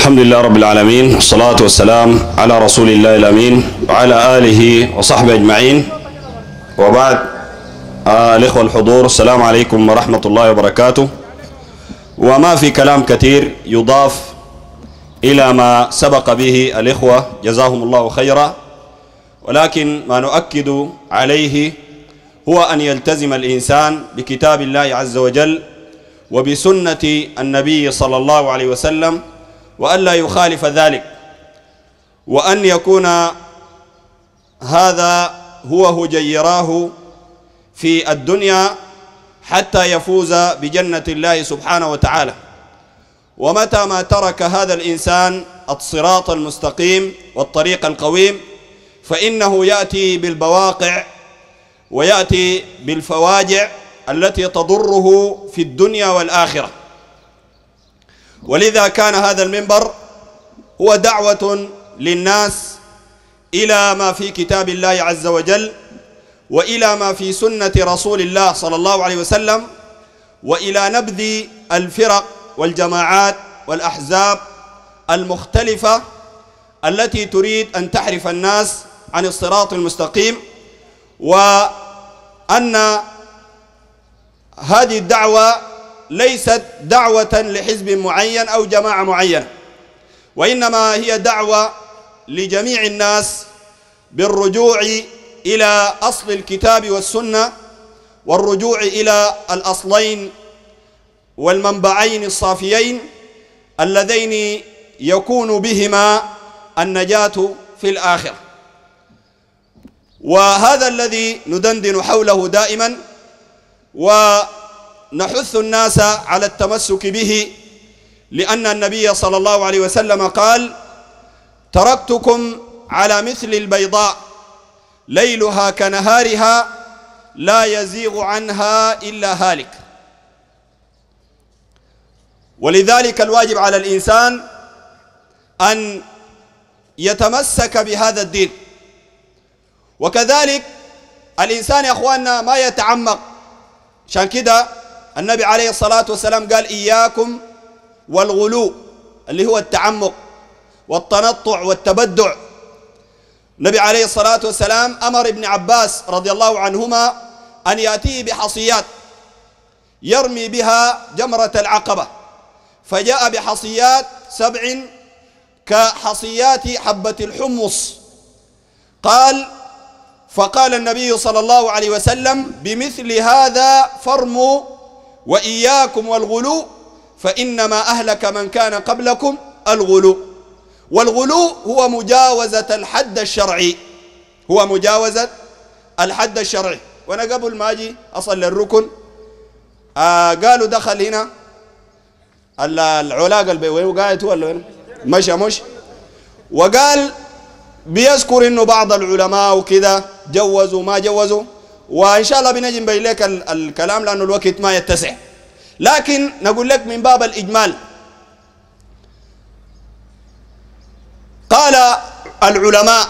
الحمد لله رب العالمين، والصلاة والسلام على رسول الله الأمين وعلى آله وصحبه أجمعين، وبعد. الإخوة الحضور، السلام عليكم ورحمة الله وبركاته. وما في كلام كثير يضاف إلى ما سبق به الإخوة جزاهم الله خيرا، ولكن ما نؤكد عليه هو أن يلتزم الإنسان بكتاب الله عز وجل وبسنة النبي صلى الله عليه وسلم، وأن لا يخالف ذلك، وأن يكون هذا هو هجيراه في الدنيا حتى يفوز بجنة الله سبحانه وتعالى. ومتى ما ترك هذا الإنسان الصراط المستقيم والطريق القويم فإنه يأتي بالبواقع ويأتي بالفواجع التي تضره في الدنيا والآخرة. ولذا كان هذا المنبر هو دعوة للناس إلى ما في كتاب الله عز وجل، وإلى ما في سنة رسول الله صلى الله عليه وسلم، وإلى نبذ الفرق والجماعات والأحزاب المختلفة التي تريد أن تحرف الناس عن الصراط المستقيم، وأن هذه الدعوة ليست دعوة لحزب معين أو جماعة معينة، وإنما هي دعوة لجميع الناس بالرجوع إلى أصل الكتاب والسنة، والرجوع إلى الأصلين والمنبعين الصافيين اللذين يكون بهما النجاة في الآخرة. وهذا الذي ندندن حوله دائما، ونحث الناس على التمسك به، لأن النبي صلى الله عليه وسلم قال: تركتكم على مثل البيضاء ليلها كنهارها لا يزيغ عنها إلا هالك. ولذلك الواجب على الإنسان أن يتمسك بهذا الدين. وكذلك الإنسان يا أخواننا ما يتعمق، عشان كده النبي عليه الصلاة والسلام قال: إياكم والغلو، اللي هو التعمق والتنطع والتبدع. النبي عليه الصلاة والسلام أمر ابن عباس رضي الله عنهما أن يأتيه بحصيات يرمي بها جمرة العقبة، فجاء بحصيات 7 كحصيات حبة الحمص. فقال النبي صلى الله عليه وسلم: بمثل هذا فارموا وإياكم والغلو، فإنما أهلك من كان قبلكم الغلو. والغلو هو مجاوزة الحد الشرعي، هو مجاوزة الحد الشرعي. وأنا قبل ما أجي أصل للركن قالوا دخل هنا العلاق البيوي وقاعد هو ولا مش وقال بيذكر إنه بعض العلماء وكذا جوزوا ما جوزوا، وإن شاء الله بنجي نبين لك الكلام لأنه الوقت ما يتسع، لكن نقول لك من باب الإجمال. قال العلماء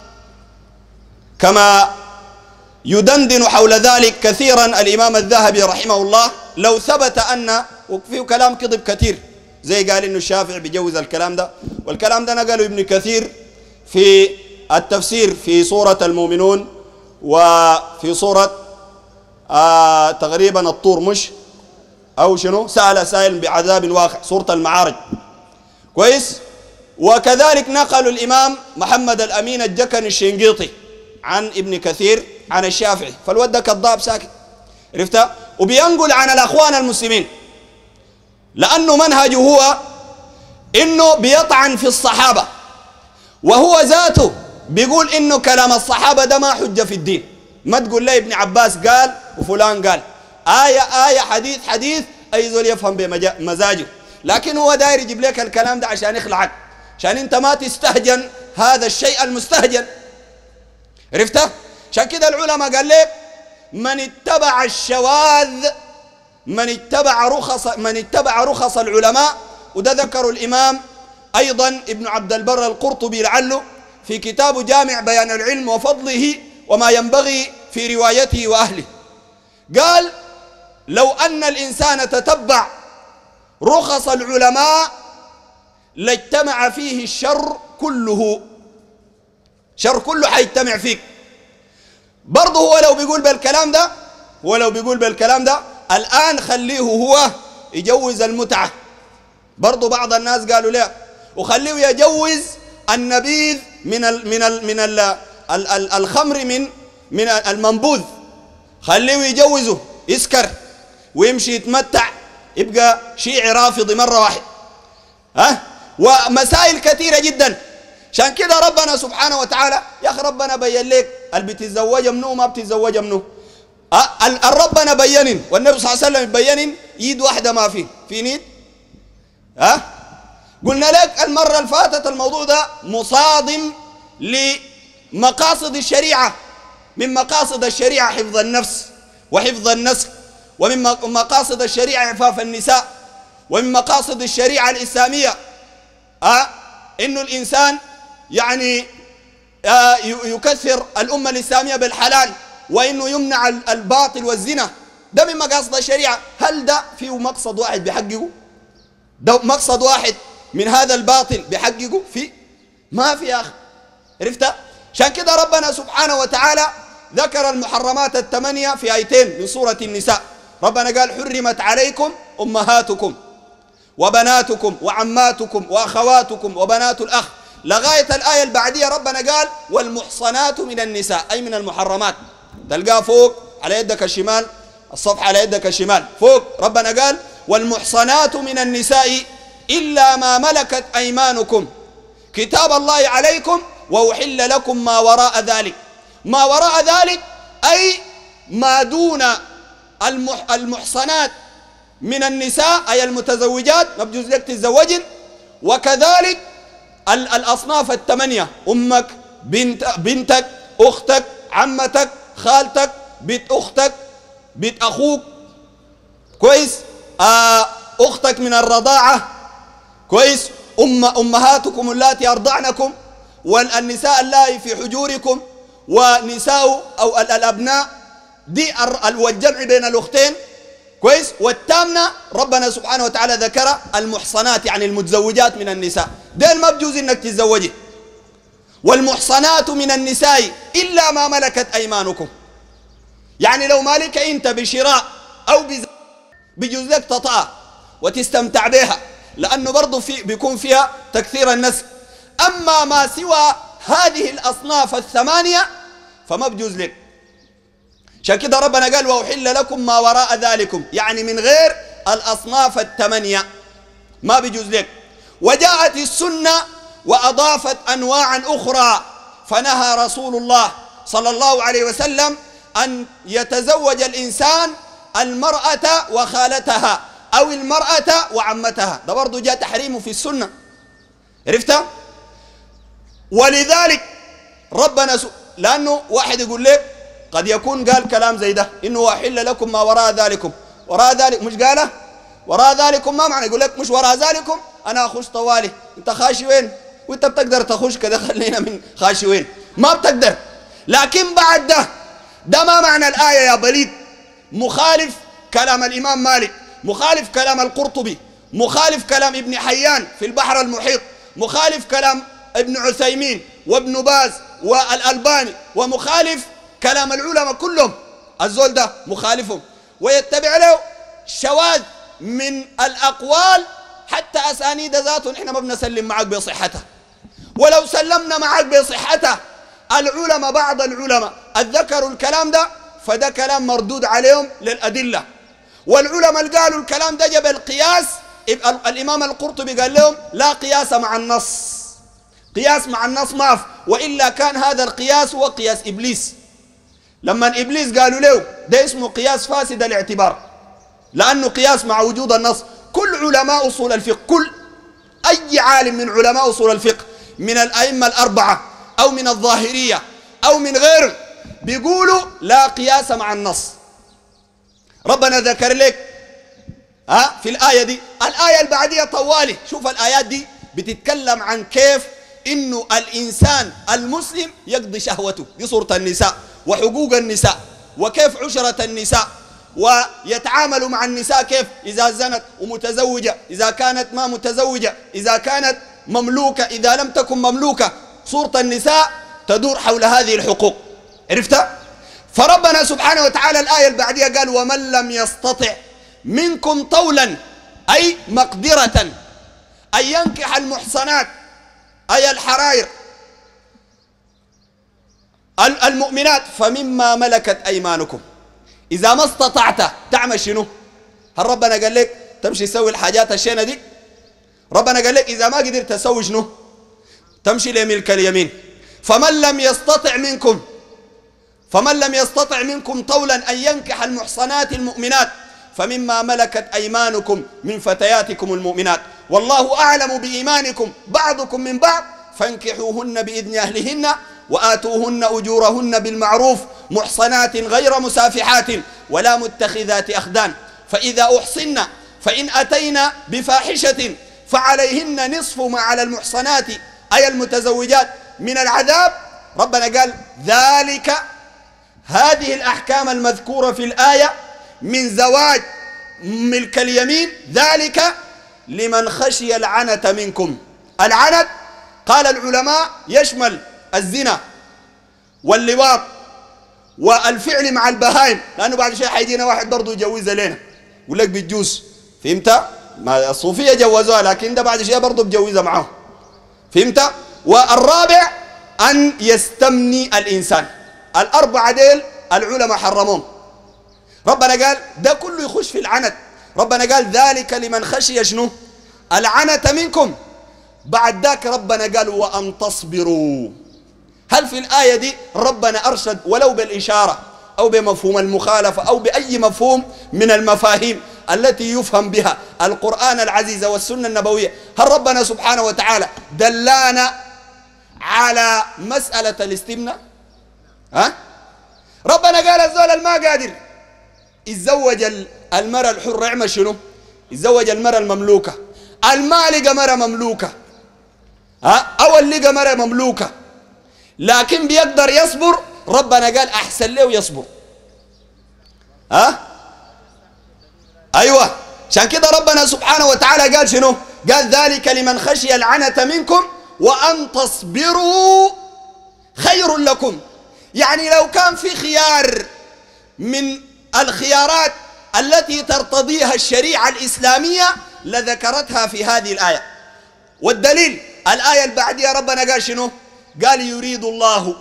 كما يدندن حول ذلك كثيرا الإمام الذهبي رحمه الله: لو ثبت أن، وفيه كلام كذب كثير، زي قال إنه الشافعي بيجوز الكلام ده، والكلام ده نقله ابن كثير في التفسير في سورة المؤمنون، وفي سورة تقريبا الطور مش أو شنو، سأل سائل بعذاب واقع، سورة المعارج، كويس. وكذلك نقل الإمام محمد الأمين الجكني الشنقيطي عن ابن كثير عن الشافعي، فالود كذاب ساكت، عرفت؟ وبينقل عن الأخوان المسلمين، لأنه منهجه هو إنه بيطعن في الصحابة، وهو ذاته بيقول إنه كلام الصحابة ده ما حجة في الدين. ما تقول لي ابن عباس قال وفلان قال، آية حديث حديث، أي زول يفهم بمزاجه، لكن هو داير يجيب لك الكلام ده عشان يخلعك، عشان انت ما تستهجن هذا الشيء المستهجن، عرفته؟ عشان كده العلماء قال لك: من اتبع الشواذ، من اتبع رخص العلماء. وده ذكر الإمام أيضا ابن عبد البر القرطبي لعله في كتاب جامع بيان العلم وفضله وما ينبغي في روايته وأهله. قال: لو أن الإنسان تتبع رخص العلماء لاجتمع فيه الشر كله، شر كله حيجتمع فيك. برضه هو لو بيقول بالكلام ده الآن خليه هو يجوز المتعة. برضه بعض الناس قالوا لا، وخليه يجوز النبيذ من الخمر من المنبوذ، خليه يجوزه يسكر ويمشي يتمتع، يبقى شيعي رافضي مرة واحد. ومسائل كثيرة جدا. عشان كده ربنا سبحانه وتعالى يا أخي ربنا بين لك اللي بتتزوج منه وما بتتزوج منه. ربنا بينن والنبي صلى الله عليه وسلم بينن يد واحدة ما في نيد. قلنا لك المرة اللي فاتت الموضوع ده مصادم لمقاصد الشريعة. من مقاصد الشريعة حفظ النفس وحفظ النسل، ومن مقاصد الشريعة عفاف النساء، ومن مقاصد الشريعة الإسلامية إنه الإنسان يعني يكثر الأمة الإسلامية بالحلال، وإنه يمنع الباطل والزنا. ده من مقاصد الشريعة. هل ده فيه مقصد واحد بيحققه؟ ده مقصد واحد من هذا الباطل بيحققه؟ ما في يا أخي. عرفت؟ عشان كده ربنا سبحانه وتعالى ذكر المحرمات الثمانية في آيتين من سورة النساء. ربنا قال حرمت عليكم أمهاتكم وبناتكم وعماتكم وأخواتكم وبنات الأخ، لغاية الآية البعدية ربنا قال والمحصنات من النساء، أي من المحرمات. تلقاه فوق على يدك الشمال، الصفحة على يدك الشمال فوق، ربنا قال والمحصنات من النساء إلا ما ملكت أيمانكم كتاب الله عليكم وأحل لكم ما وراء ذلك. ما وراء ذلك أي ما دون المحصنات من النساء، أي المتزوجات ما بجوز لك تتزوجن. وكذلك الأصناف الثمانية: أمك، بنتك، أختك، عمتك، خالتك، بنت أختك، بنت أخوك، كويس، أختك من الرضاعة، كويس، أمهاتكم اللاتي أرضعنكم، والنساء اللائي في حجوركم، ونساء أو الأبناء. دي والجمع بين الأختين، كويس. والتامنة ربنا سبحانه وتعالى ذكر المحصنات، يعني المتزوجات من النساء، دين ما بجوز انك تتزوجي. والمحصنات من النساء إلا ما ملكت أيمانكم، يعني لو مالك انت بشراء أو بجوز لك تطأ وتستمتع بها، لأنه برضو بيكون فيها تكثير النسل. أما ما سوى هذه الأصناف الثمانية فما بجوز لك. عشان كده ربنا قال وأحل لكم ما وراء ذلكم، يعني من غير الأصناف الثمانية ما بيجوز لك. وجاءت السنة وأضافت أنواعا أخرى، فنهى رسول الله صلى الله عليه وسلم أن يتزوج الإنسان المرأة وخالتها أو المرأة وعمتها. ده برضو جاء تحريمه في السنة. عرفت؟ ولذلك ربنا لأنه واحد يقول لك قد يكون قال كلام زي ده إنه أحل لكم ما وراء ذلكم. وراء ذلك مش قاله؟ وراء ذلكم ما معنى؟ يقول لك مش وراء ذلكم أنا أخش طوالي، أنت خاشي وين؟ وأنت بتقدر تخش كده، خلينا من خاشي وين؟ ما بتقدر. لكن بعد ده ما معنى الآية يا بليد؟ مخالف كلام الإمام مالك، مخالف كلام القرطبي، مخالف كلام ابن حيان في البحر المحيط، مخالف كلام ابن عثيمين وابن باز والألباني، ومخالف كلام العلماء كلهم. الزول ده مخالفهم ويتبع له شواذ من الأقوال، حتى أسانيد ذاته نحن ما بنسلم معك بصحتها. ولو سلمنا معك بصحتها العلماء، بعض العلماء ذكروا الكلام ده، فده كلام مردود عليهم للأدلة. والعلماء اللي قالوا الكلام ده جاب القياس، الإمام القرطبي قال لهم لا قياس مع النص، قياس مع النص ما في، وإلا كان هذا القياس هو قياس إبليس. لما إبليس قالوا له ده اسمه قياس فاسد الاعتبار، لأنه قياس مع وجود النص. كل علماء أصول الفقه، كل أي عالم من علماء أصول الفقه من الأئمة الأربعة أو من الظاهرية أو من غيرهم بيقولوا لا قياس مع النص. ربنا ذكر لك في الآية دي، الآية البعدية طوالي. شوف الآيات دي بتتكلم عن كيف إنه الإنسان المسلم يقضي شهوته. دي سورة النساء وحقوق النساء وكيف عشرة النساء ويتعاملوا مع النساء كيف إذا زنت ومتزوجة، إذا كانت ما متزوجة، إذا كانت مملوكة، إذا لم تكن مملوكة. صورة النساء تدور حول هذه الحقوق. عرفت؟ فربنا سبحانه وتعالى الآية اللي بعدها قال ومن لم يستطع منكم طولا أي مقدرة أن ينكح المحصنات أي الحرائر المؤمنات فمما ملكت أيمانكم. إذا ما استطعت تعمل شنو؟ هل ربنا قال لك تمشي تسوي الحاجات الشينة دي؟ ربنا قال لك إذا ما قدرت تسوي شنو؟ تمشي لملك اليمين. فمن لم يستطع منكم طولا أن ينكح المحصنات المؤمنات فمما ملكت أيمانكم من فتياتكم المؤمنات والله أعلم بإيمانكم بعضكم من بعض فانكحوهن بإذن أهلهن وآتوهن أجورهن بالمعروف محصنات غير مسافحات ولا متخذات أخدان فإذا أحصن فإن أتينا بفاحشة فعليهن نصف ما على المحصنات أي المتزوجات من العذاب. ربنا قال ذلك هذه الأحكام المذكورة في الآية من زواج ملك اليمين ذلك لمن خشي العنة منكم. العنت قال العلماء يشمل الزنا واللواط والفعل مع البهائم، لأنه بعد شيء حيجينا واحد برضه يجوزها لنا يقول لك بتجوز. فهمت؟ ما الصوفية جوزوها لكن ده بعد شيء برضه بجوزها معه. فهمت؟ والرابع أن يستمني الإنسان. الأربعة ديل العلماء حرمهم. ربنا قال ده كله يخش في العنت. ربنا قال ذلك لمن خشي شنو؟ العنة منكم. بعد ذاك ربنا قال وأن تصبروا. هل في الآية دي ربنا أرشد ولو بالإشارة أو بمفهوم المخالفة أو بأي مفهوم من المفاهيم التي يفهم بها القرآن العزيز والسنة النبوية؟ هل ربنا سبحانه وتعالى دلانا على مسألة الاستمناء؟ ربنا قال الزول ما قادر يتزوج المرأة الحرة يعمل شنو؟ يتزوج المرأة المملوكة. المالقة مرأة مملوكة أو اللقى مرأة مملوكة لكن بيقدر يصبر. ربنا قال أحسن له يصبر. أيوة عشان كده ربنا سبحانه وتعالى قال شنو؟ قال ذلك لمن خشي العنة منكم وأن تصبروا خير لكم. يعني لو كان في خيار من الخيارات التي ترتضيها الشريعة الإسلامية لذكرتها في هذه الآية. والدليل الآية اللي بعدها ربنا قال شنو؟ قال يريد الله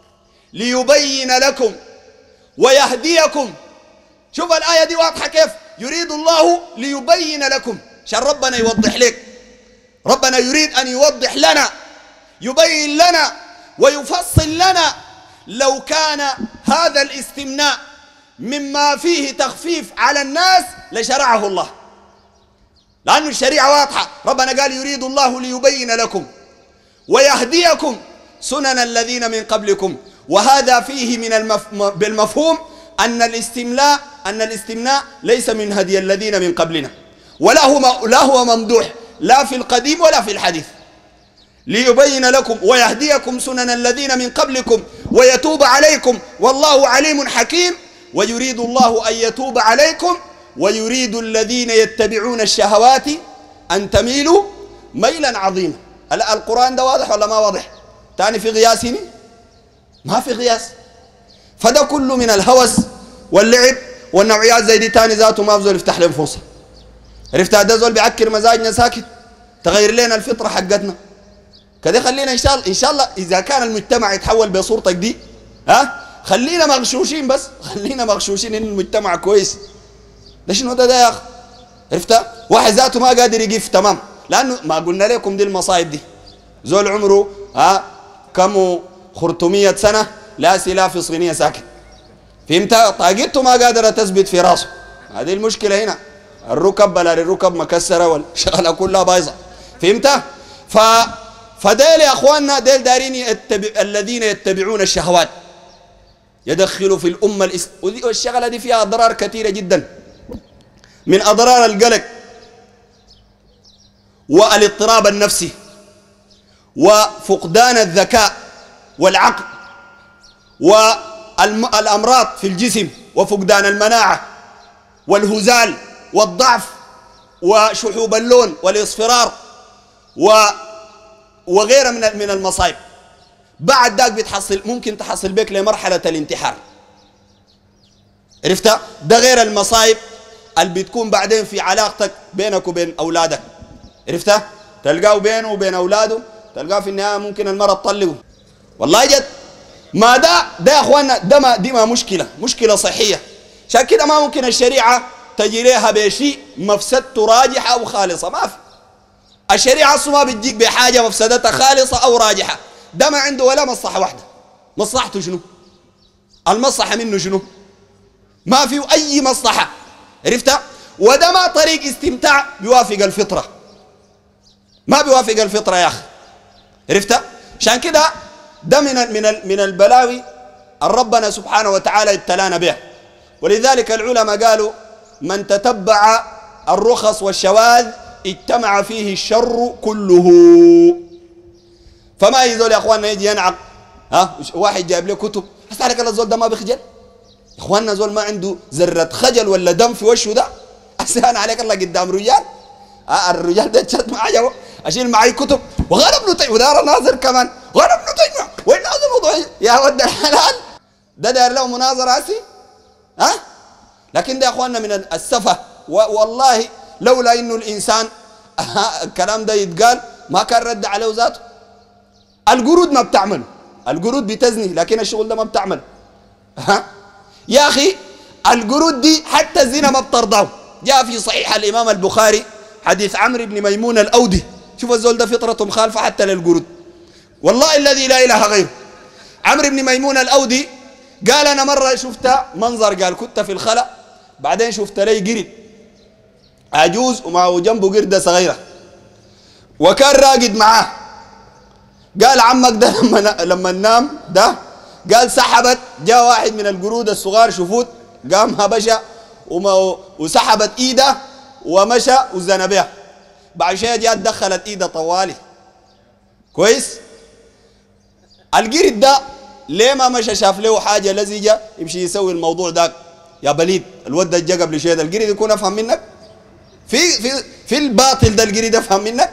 ليبين لكم ويهديكم. شوف الآية دي واضحة كيف؟ يريد الله ليبين لكم عشان ربنا يوضح لك. ربنا يريد أن يوضح لنا يبين لنا ويفصل لنا. لو كان هذا الاستمناء مما فيه تخفيف على الناس لشرعه الله، لأن الشريعة واضحة. ربنا قال يريد الله ليبين لكم ويهديكم سنن الذين من قبلكم. وهذا فيه بالمفهوم أن الاستمناء ليس من هدي الذين من قبلنا ولا هو ممدوح لا في القديم ولا في الحديث. ليبين لكم ويهديكم سنن الذين من قبلكم ويتوب عليكم والله عليم حكيم. ويريد الله أن يتوب عليكم ويريد الذين يتبعون الشهوات أن تميلوا ميلا عظيما. القرآن ده واضح ولا ما واضح؟ تاني في قياس هنا؟ ما في قياس. فده كله من الهوس واللعب والنوعيات زي دي. تاني ذاته ما بزول يفتح لهم فرصة. عرفت؟ ده زول بيعكر مزاجنا ساكت تغير لنا الفطرة حقتنا كده. خلينا إن شاء الله إذا كان المجتمع يتحول بصورتك دي خلينا مغشوشين بس. خلينا مغشوشين إن المجتمع كويس. ده شنو ده يا أخي؟ عرفت؟ واحد ذاته ما قادر يقف تمام لأنه ما قلنا لكم دي المصايب دي. زول عمره كم 500 سنة لا سلاح في صينية ساكت. فهمت؟ طاقته ما قادرة تثبت في راسه. هذه المشكلة هنا. الركب مكسرة والشغلة كلها بايظة. فهمت؟ فديل يا أخواننا ديل دارين الذين يتبعون الشهوات يدخلوا في الأمة والشغلة دي فيها أضرار كثيرة جدا. من أضرار القلق والاضطراب النفسي وفقدان الذكاء والعقل والأمراض في الجسم وفقدان المناعة والهزال والضعف وشحوب اللون والاصفرار وغيرها من المصايب. بعد ذاك بتحصل، ممكن تحصل بك لمرحلة الانتحار. عرفتها؟ ده غير المصايب اللي بتكون بعدين في علاقتك بينك وبين أولادك. عرفتها؟ تلقاه بينه وبين أولاده، تلقاه في النهاية ممكن المرأة تطلقه. والله جد ما ده يا أخوانا، دي ما مشكلة صحية. عشان كده ما ممكن الشريعة تجي لها بشيء مفسدته راجحة أو خالصة، ما في. الشريعة أصلا ما بتجيك بحاجة مفسدتها خالصة أو راجحة. ده ما عنده ولا مصلحة واحدة. مصلحته شنو؟ المصلحة منه شنو؟ ما فيه أي مصلحة. عرفتها؟ وده ما طريق استمتاع بيوافق الفطرة، ما بيوافق الفطرة يا أخي. عرفتها؟ عشان كده ده من البلاوي ربنا سبحانه وتعالى ابتلانا بها. ولذلك العلماء قالوا من تتبع الرخص والشواذ اجتمع فيه الشر كله. فما يزول يا اخواننا يجي ينعق، واحد جايب له كتب، بس عليك الزول ده ما بيخجل يا اخواننا، زول ما عنده ذره خجل ولا دم في وشه ده احسن عليك الله قدام رجال. الرجال ده شرط ما عجبه، اشيل معي كتب وغير ابن تيميه ودار ناظر كمان غير ابن تيميه وين هذا الموضوع يا ود الحلال ده داير له مناظره هسي. لكن ده يا اخواننا من السفه. والله لولا انه الانسان الكلام ده يتقال ما كان رد عليه ذاته. القرود ما بتعمل، القرود بتزني لكن الشغل ده ما بتعمل. يا اخي القرود دي حتى الزنا ما بترضاه. جاء في صحيح الامام البخاري حديث عمرو بن ميمون الاودي. شوف الزول ده فطرته مخالفه حتى للقرود، والله الذي لا اله غيره. عمرو بن ميمون الاودي قال انا مره شفت منظر، قال كنت في الخلا بعدين شفت لي قرد عجوز ومعه جنبه قرده صغيره وكان راقد معاه. قال عمك ده لما نام ده، قال سحبت، جاء واحد من القرود الصغار شفوت قام هبشه وسحبت ايده ومشى وزنى بها. بعد شويه جات دخلت ايده طوالي كويس. القرد ده ليه ما مشى شاف له حاجه لزجه يمشي يسوي الموضوع ذاك؟ يا بليد الود ده جا قبل شويه، القرد يكون افهم منك في الباطل ده، القرد افهم منك.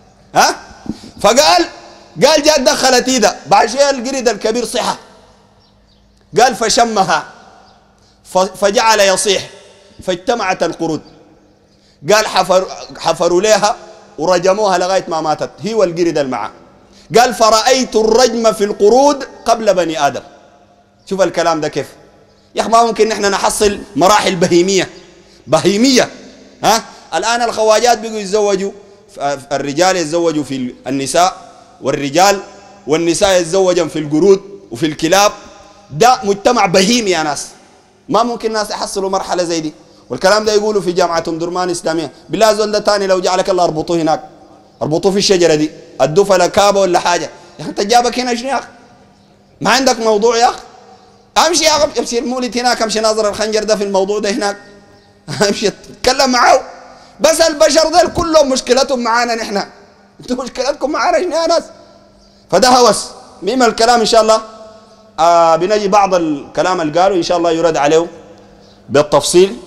فقال جات دخلت ايده. بعد شويه القرد الكبير صحى، قال فشمها فجعل يصيح فاجتمعت القرود. قال حفروا لها ورجموها لغايه ما ماتت هي والقرد المعاه. قال فرأيت الرجم في القرود قبل بني آدم. شوف الكلام ده كيف يا أخي. ما ممكن نحن نحصل مراحل بهيمية. الآن الخواجات بيقوا يتزوجوا، الرجال يتزوجوا في النساء، والنساء يتزوجن في القرود وفي الكلاب. ده مجتمع بهيمي يا ناس. ما ممكن الناس يحصلوا مرحلة زي دي. والكلام ده يقولوا في جامعة درمان إسلامية. بالله زول ده تاني لو جعلك الله اربطوه هناك، اربطوه في الشجرة دي، ادوه فلا كابه ولا حاجة. يا أخي أنت جابك هنا شنو يا أخي؟ ما عندك موضوع يا أخي؟ امشي يا أخي، امشي المولد هناك، امشي ناظر الخنجر ده في الموضوع ده هناك، امشي اتكلم معاه. بس البشر دول كلهم مشكلتهم معانا نحن، انتوا مشكلتكم معانا شنو يا ناس؟ فده هوس. مهم الكلام ان شاء الله. بنجي بعض الكلام اللي قالوا ان شاء الله يرد عليه بالتفصيل.